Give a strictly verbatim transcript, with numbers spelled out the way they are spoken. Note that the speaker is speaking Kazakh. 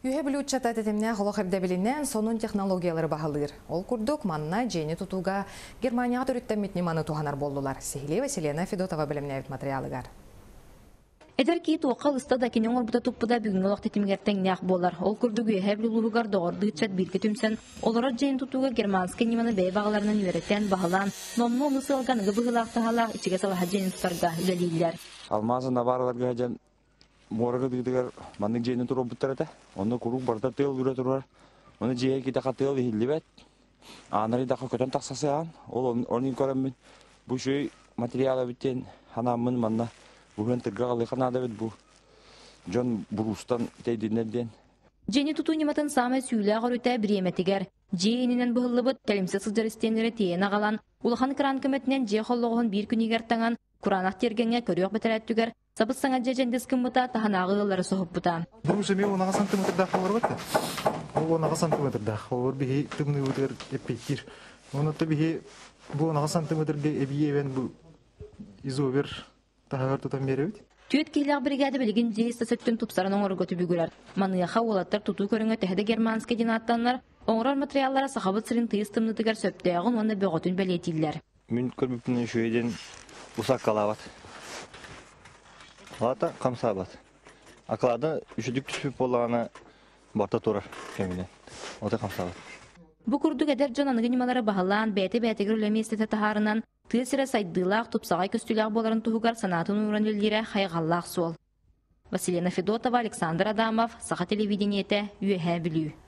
Үйе білі ұтчата тетемне қолық ердебілінен сонун технологиялары бағалыр. Ол күрдік манна жені тұтуға Германияға түріттен метнеманы туғанар болдылар. Сехиле Василена Федотова білімневіт материалығар. Эдер ки тоқал ыстада кенен орбута туппуда бүгін олақ тетімгерттен неақ болар. Ол күрдік үйе білуғығар доғырды үтчат бірге түмсен. Олары жені тұтуға германская неманы бәй бағаларынан үйереттен бағалан. Номны оны сылғанығы бұғылақтағалақ içige салаға жені тұтарға үлелейлер. Алмазына барыларға жан морғы дегдегер манның жені тұр роботтар әті. Оны күрік барда тел үре тұрар. Оны жеге кете қател вихилли бәт. Анары дақы көтен тақсасы аған. Ол орнын көремін. Бұл шөй материалы біттен ханамын манна. Бүгін түргі қалы қанады бет бұл. Жон бұрустан тейдінерден. Жені тұту нематын самай сүйілі ағыр өті біреметігер. Жейінінен бұғылы бұд тәлімсі сылжарыстенері тейін ағалан. Улахан кран көметінен же қолығын бір күнігер таңан. Құранақ тергенге көріғ бітірәттігер. Сабыз саңа жежендес кімбіта таханағы ғылары соғып бұта. Бұл жеме онаға сантиметр дақыл бар бәтті. Ол онаға сантиметр дақыл бар бігі түміні өтер еппейттір. Оныты бігі бұл онаға сантиметрге әбей әбен бұл изовер тағағар тұтан бері өт. Түйет кейліғ бригады білген жейісті сөттін тұпсарының орғы түбігілер. Маныяға олаттар тұту көріңі тәхді германская динаттанлар, оңырар материаллары сақабыт сырын тыйыстымнытығар сөптеғын оны бөғытын бәлетейлер. Мен көрбіппінің шөйден ұсақ қалабат. Алата қамсабат. Ақылады үшідік түспіп болағаны барта тұрар кәмінен. Ота қамсабат. Бұ күрдік әдер жонанығы немалары бағалан, бәйті-бәйтігір үләме естеті тахарынан, тыйсыры сайдылақ, тұпсағай көстіліғ боларын тұғығар санатын ұйран өлдері қайғаллақ сол. Василена Федотова, Александр Адамов, Саха телевидениеті, Үйе білүү.